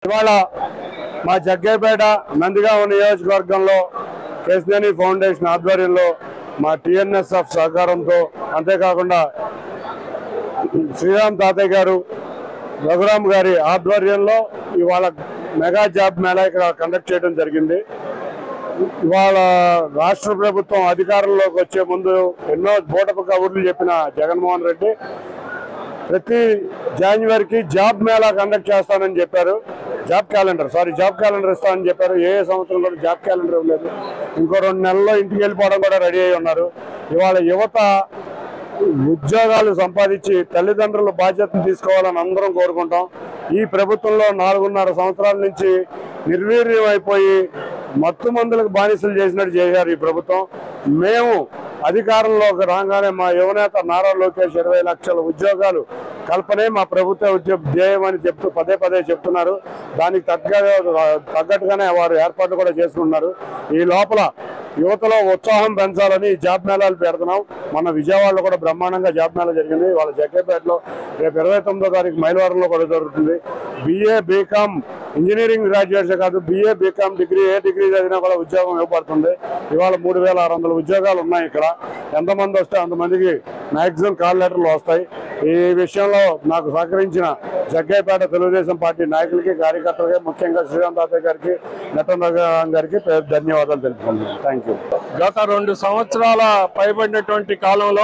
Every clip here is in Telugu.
ఇవాళ మా జగ్గయ్యపేట నందిగామ నియోజకవర్గంలో కేసినేని ఫౌండేషన్ ఆధ్వర్యంలో మా టీఎన్ఎస్ఎఫ్ సహకారంతో అంతేకాకుండా శ్రీరామ్ తాతయ్య గారు రఘురామ్ గారి ఆధ్వర్యంలో ఇవాళ మెగా జాబ్ మేళా ఇక్కడ కండక్ట్ చేయడం జరిగింది. ఇవాళ రాష్ట్ర ప్రభుత్వం అధికారంలోకి వచ్చే ముందు ఎన్నో బోటపు కబుర్లు చెప్పిన జగన్మోహన్ రెడ్డి ప్రతి జనవరికి జాబ్ మేళా కండక్ట్ చేస్తానని చెప్పారు. జాబ్ క్యాలెండర్ ఇస్తానని చెప్పారు. ఏ సంవత్సరం కూడా జాబ్ క్యాలెండర్ ఇవ్వలేదు. ఇంకో 2 నెలల్లో ఇంటికి వెళ్ళిపోవడం కూడా రెడీ అయి ఉన్నారు. ఇవాళ యువత ఉద్యోగాలు సంపాదించి తల్లిదండ్రుల బాధ్యతను తీసుకోవాలని అందరం కోరుకుంటాం. ఈ ప్రభుత్వంలో 4.5 సంవత్సరాల నుంచి నిర్వీర్యం అయిపోయి మత్తు మందులకు బానిసలు చేసినట్టు చేశారు ఈ ప్రభుత్వం. మేము అధికారంలోకి రాగానే మా యువనేత నారా లోకేష్ 20 లక్షల ఉద్యోగాలు కల్పనే మా ప్రభుత్వ ధ్యేయం అని పదే చెప్తున్నారు. దానికి తగ్గట్టుగానే వారు ఏర్పాట్లు కూడా చేసుకుంటున్నారు. ఈ లోపల యువతలో ఉత్సాహం పెంచాలని జాబ్ మేళాలు పెడుతున్నాం. మన విజయవాడలో కూడా బ్రహ్మాండంగా జాబ్ మేళా జరిగింది. వాళ్ళ జగ్గయ్యపేటలో రేపు 29వ తారీఖు మైలవరంలో కూడా జరుగుతుంది. BA BCom ఇంజనీరింగ్ గ్రాడ్యుయేట్స్ కాదు, BA BCom డిగ్రీ ఏ డిగ్రీ చదివినా కూడా ఉద్యోగం ఇవ్వబడుతుంది. ఇవాళ 3600 ఉద్యోగాలు ఉన్నాయి. ఇక్కడ ఎంతమంది వస్తే అంతమందికి మ్యాక్సిమం కాల్ లెటర్లు వస్తాయి. ఈ విషయంలో నాకు సహకరించిన జగ్గయ్యపేట తెలుగుదేశం పార్టీ నాయకులకి, కార్యకర్తలకి, ముఖ్యంగా శ్రీరామ్ తాతయ్య గారికి, నటన్ రఘురామ్ గారికి ధన్యవాదాలు తెలుపుతున్నాను. Thank you. గత 2 సంవత్సరాల పైబడినటువంటి కాలంలో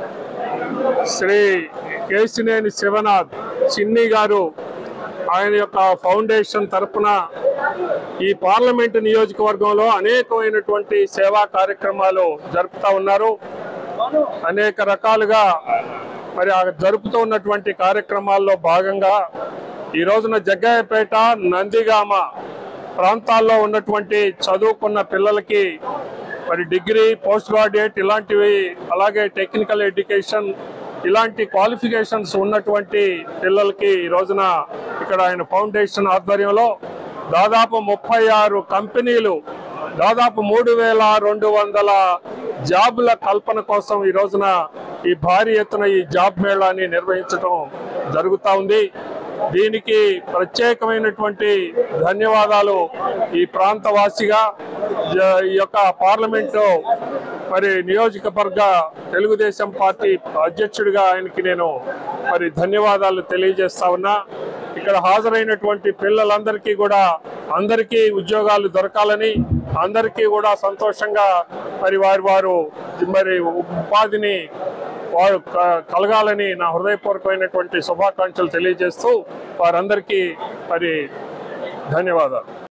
శ్రీ కేసినేని శివనాథ్ చిన్ని గారు ఆయన యొక్క ఫౌండేషన్ తరఫున ఈ పార్లమెంటు నియోజకవర్గంలో అనేకమైనటువంటి సేవా కార్యక్రమాలు జరుపుతూ ఉన్నారు. అనేక రకాలుగా మరి జరుపుతూ ఉన్నటువంటి కార్యక్రమాల్లో భాగంగా ఈ రోజున జగ్గయ్యపేట, నందిగామ ప్రాంతాల్లో ఉన్నటువంటి చదువుకున్న పిల్లలకి మరి డిగ్రీ, పోస్ట్ గ్రాడ్యుయేట్ ఇలాంటివి, అలాగే టెక్నికల్ ఎడ్యుకేషన్ ఇలాంటి క్వాలిఫికేషన్స్ ఉన్నటువంటి పిల్లలకి ఈ రోజున ఇక్కడ ఆయన ఫౌండేషన్ ఆధ్వర్యంలో దాదాపు 36 కంపెనీలు, దాదాపు 3200 జాబుల కల్పన కోసం ఈ రోజున ఈ భారీ ఎత్తున ఈ జాబ్ మేళాని నిర్వహించడం జరుగుతూ ఉంది. దీనికి ప్రత్యేకమైనటువంటి ధన్యవాదాలు ఈ ప్రాంతవాసిగా, ఈ యొక్క పార్లమెంటు మరి నియోజకవర్గ తెలుగుదేశం పార్టీ అధ్యక్షుడిగా ఆయనకి నేను మరి ధన్యవాదాలు తెలియజేస్తా ఉన్నా. ఇక్కడ హాజరైనటువంటి పిల్లలందరికీ కూడా అందరికీ ఉద్యోగాలు దొరకాలని, అందరికీ కూడా సంతోషంగా మరి వారు మరి ఉపాధిని వారు కలగాలని నా హృదయపూర్వకమైనటువంటి శుభాకాంక్షలు తెలియజేస్తూ వారందరికీ మరి ధన్యవాదాలు.